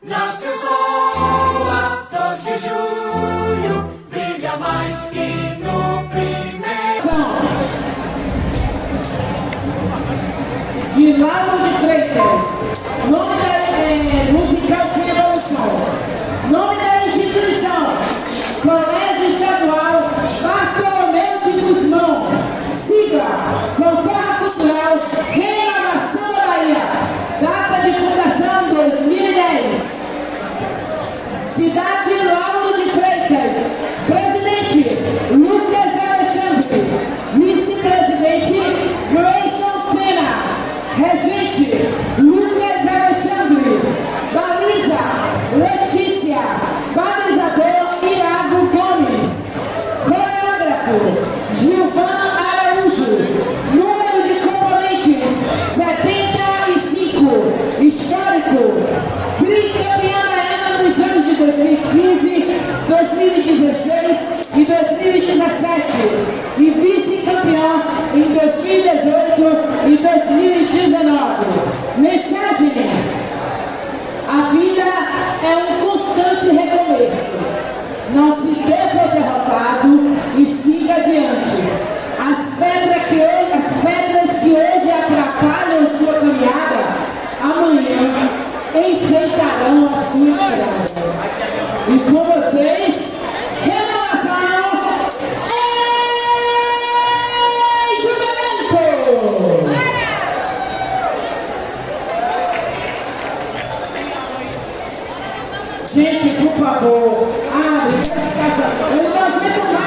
Nasce o sol a 2 de julho, brilha mais que no primeiro. De Lauro de Freitas, nome da musical sem evolução, nome da instituição, Colégio Estadual Bartolomeu de Guzmão, sigla, Fanfarra Cultural, Renovação da Bahia, data de fundação 2010, cidade Lauro de Freitas, presidente Lucas Alexandre, vice-presidente Grayson Sena, regente Lucas Alexandre, baliza Letícia, balizador Iago Gomes, coreógrafo Gilvan Araújo, número de componentes 75, histórico, bicampeã baiana nos anos de 2015, 2016 e 2017 e vice-campeã em 2018 e 2019. Mensagem: a vida é um constante recomeço. Não se dê por derrotado e siga adiante. As pedras que hoje atrapalham sua caminhada, amanhã enfeitarão a sua estrada. E com vocês, Renovação em Julgamento! Gente, por favor, abre essa casa. Eu não aguento mais.